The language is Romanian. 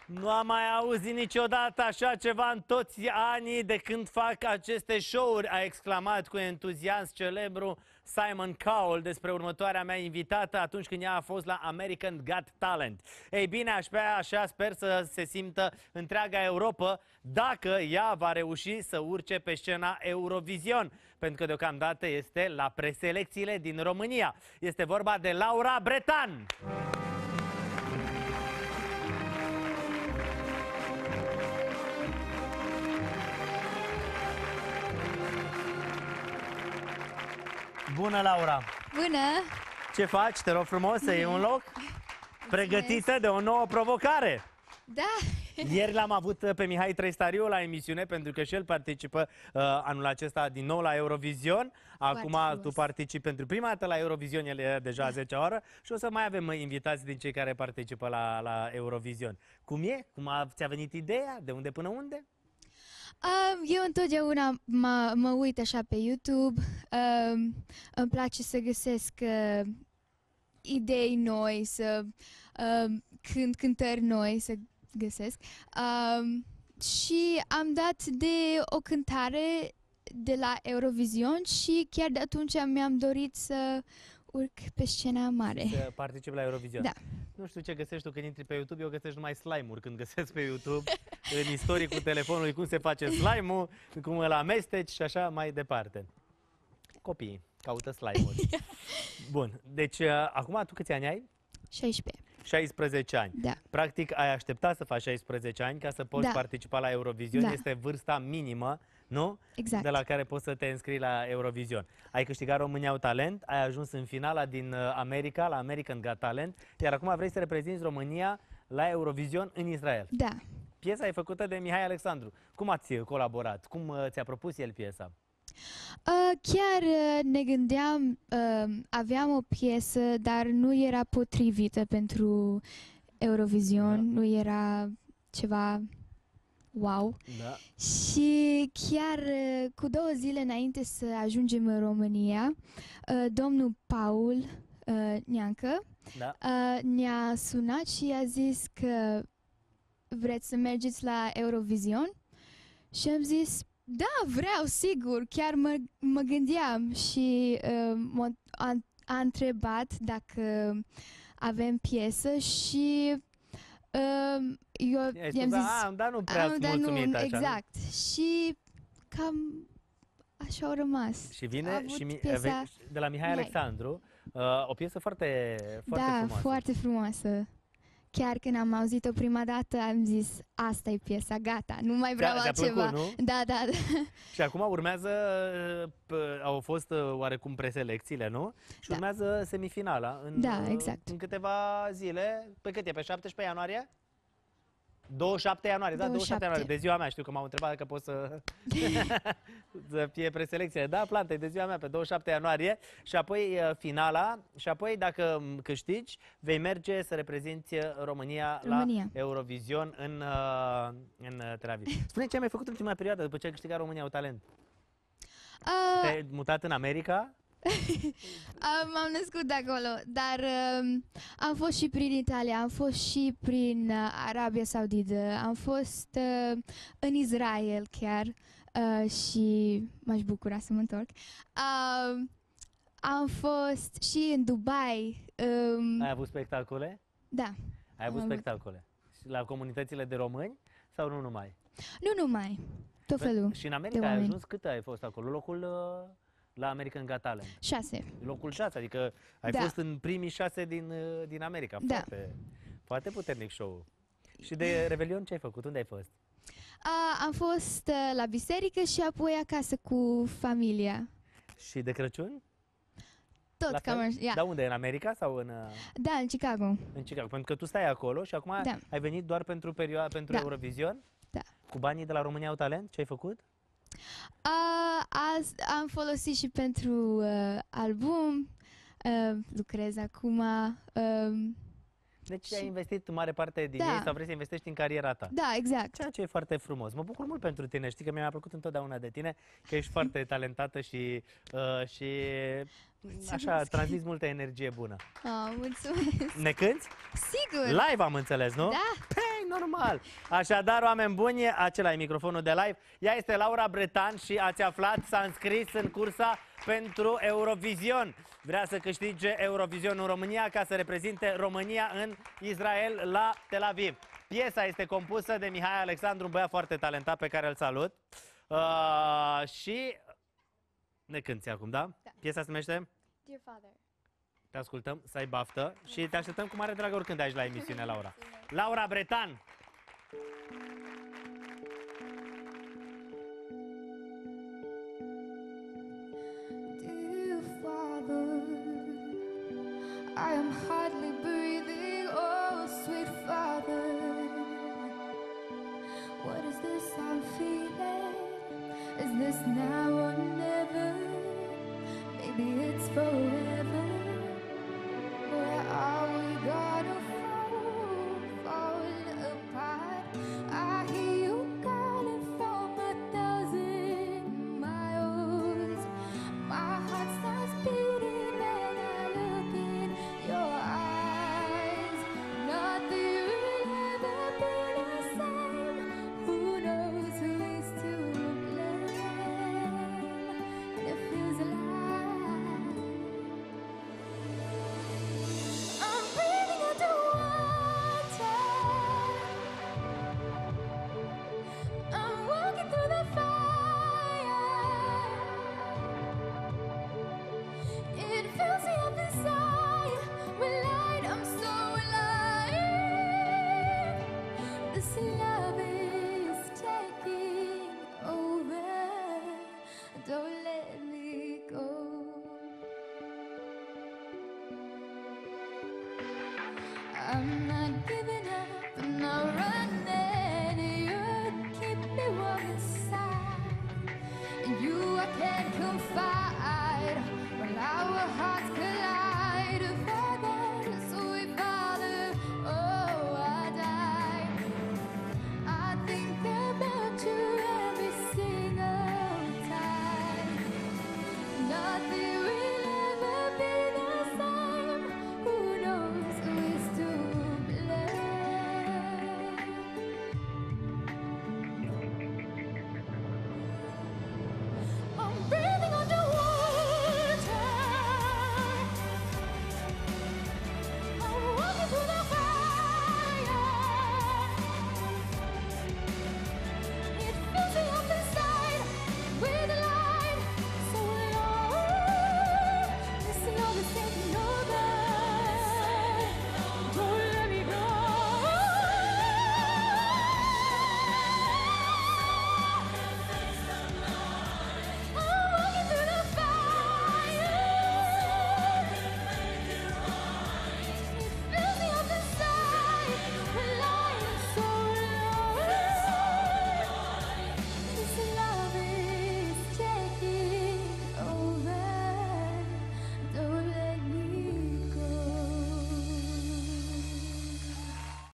Nu am mai auzit niciodată așa ceva în toți anii de când fac aceste show-uri, a exclamat cu entuziasm celebru Simon Cowell despre următoarea mea invitată atunci când ea a fost la American Got Talent. Ei bine, așa sper să se simtă întreaga Europa dacă ea va reuși să urce pe scena Eurovision, pentru că deocamdată este la preselecțiile din România. Este vorba de Laura Bretan. Bună, Laura! Bună! Ce faci? Te rog frumos să iei un loc? Pregătită de o nouă provocare? Da! Ieri l-am avut pe Mihai Trăistariu la emisiune, pentru că și el participă anul acesta din nou la Eurovision. Acum tu participi pentru prima dată la Eurovision, el e deja 10 oră și o să mai avem invitați din cei care participă la Eurovision. Cum e? Cum ți-a venit ideea? De unde până unde? Eu întotdeauna mă uit așa pe YouTube, îmi place să găsesc idei noi, să cântări noi să găsesc. Și am dat de o cântare de la Eurovision și chiar de atunci mi-am dorit să urc pe scena mare. Să particip la Eurovision. Da. Nu știu ce găsești tu când intri pe YouTube, eu găsesc numai slime-uri când găsesc pe YouTube, în istoricul telefonului, cum se face slime-ul, cum îl amesteci și așa mai departe. Copiii caută slime-uri. Bun, deci acum tu câți ani ai? 16. 16 ani. Da. Practic ai așteptat să faci 16 ani ca să poți participa la Eurovision. Da. Este vârsta minimă, nu? Exact. De la care poți să te înscrii la Eurovision. Ai câștigat România au Talent, ai ajuns în finala din America, la American Got Talent, iar acum vrei să reprezinți România la Eurovision în Israel. Da. Piesa e făcută de Mihai Alexandru. Cum ați colaborat? Cum ți-a propus el piesa? Chiar ne gândeam, aveam o piesă, dar nu era potrivită pentru Eurovision, nu era ceva wow. Da. Și chiar cu 2 zile înainte să ajungem în România, domnul Paul Neancă ne-a sunat și a zis că vreți să mergeți la Eurovision? Și am zis, da, vreau, sigur, chiar mă gândeam și a întrebat dacă avem piesă și eu i-am zis, dar nu prea ați mulțumit așa. Exact, și cam așa au rămas. Și vine de la Mihai Alexandru, o piesă foarte frumoasă. Da, foarte frumoasă. Chiar când am auzit-o prima dată, am zis, asta e piesa, gata, nu mai vreau altceva. Plăcut, nu? Da. Și acum urmează, au fost oarecum preselecțiile, nu? Și urmează semifinala în câteva zile. Pe cât e? Pe 17 ianuarie? 27 ianuarie, da, 27 ianuarie, de ziua mea. Știu că m-au întrebat dacă pot să fie preselecție. Da, Plante, de ziua mea, pe 27 ianuarie. Și apoi finala. Și apoi, dacă câștigi, vei merge să reprezinți România la Eurovision în Tel Aviv. Spune ce ai mai făcut în ultima perioadă după ce ai câștigat România au Talent. Te-ai mutat în America? M-am născut de acolo, dar am fost și prin Italia, am fost și prin Arabia Saudită, am fost în Israel chiar și m-aș bucura să mă întorc. Am fost și în Dubai. Ai avut spectacole? Da. Ai avut spectacole? La comunitățile de români sau nu numai? Nu numai, tot felul. Și în America ai ajuns? Cât ai fost acolo? Locul la American Got Talent? 6. Locul 6, adică ai fost în primii 6 din America. Foarte puternic show. Și de Revelion ce ai făcut? Unde ai fost? Am fost la biserică și apoi acasă cu familia. Și de Crăciun? Tot cam. Dar unde? În America sau în... Da, în Chicago. În Chicago, pentru că tu stai acolo și acum ai venit doar pentru Eurovision? Da. Cu banii de la România au Talent? Ce ai făcut? Am folosit și pentru album, lucrez acum. Deci ai investit mare parte din ei sau vrei să investești în cariera ta. Da, exact. Ceea ce e foarte frumos. Mă bucur mult pentru tine. Știi că mi-a plăcut întotdeauna de tine, că ești foarte talentată și așa, transmiți multă energie bună. Mulțumesc. Ne cânti? Sigur. Live am înțeles, nu? Da. Păi, normal. normal. Așadar, oameni buni, acela e microfonul de live. Ea este Laura Bretan și ați aflat, s-a înscris în cursa pentru Eurovision. Vrea să câștige Eurovision în România ca să reprezinte România în Israel la Tel Aviv. Piesa este compusă de Mihai Alexandru, un băiat foarte talentat pe care îl salut. Și ne cânti acum, da? Piesa se numește Dear Father. Te ascultăm, să ai baftă și te așteptăm cu mare drag oricând aici la emisiune, Laura. Laura Bretan! Dear Father, I am hardly breathing, oh sweet Father. What is this I'm feeling? Is this now or never? Maybe it's forever. Where are we gonna fall apart? I hear you calling from 1,000 miles. My heart starts beating when I look in your eyes. Nothing will ever be the same. Who knows who is to blame? And it feels alive. I'm breathing underwater. I'm walking through the fire. It fills me up inside with light. I'm so alive. This light.